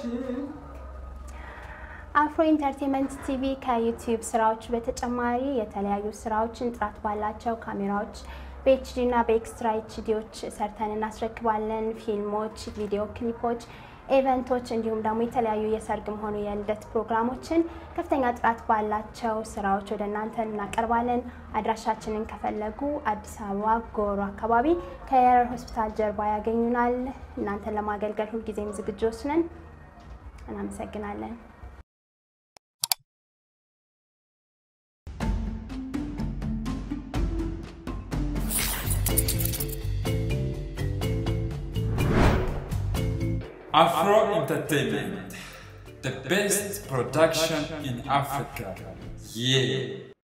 አፍሮ ኢንተርቴይንመንት ቲቪ ከዩቲዩብ ስራዎች በተጨማሪ የተለያዩ ስራዎችን ጥራት ባላቸው ካሜራዎች በኤችዲ እና በኤክስትራ ኤችዲዎች ሰርተን እናስረክባለን ፊልሞች ቪዲዮ ክሊፖች ኢቨንቶች እንዲሁም ደግሞ የተለያዩ የሰርግም ሆነ የልደት ፕሮግራሞችን ከፍተኛ ጥራት ባላቸው ስራዎች ወደ እናንተ እናቀርባለን አድራሻችንን ከፈለጉ አዲስ አበባ ጎሮ አካባቢ ከየረር ሆስፒታል ጀርባ ያገኙናል እናንተን ለማገልገል ሁሉ ጊዜም ዝግጁዎች ነን እናመሰግናለን Afro Entertainment, the best production in Africa. Yeah.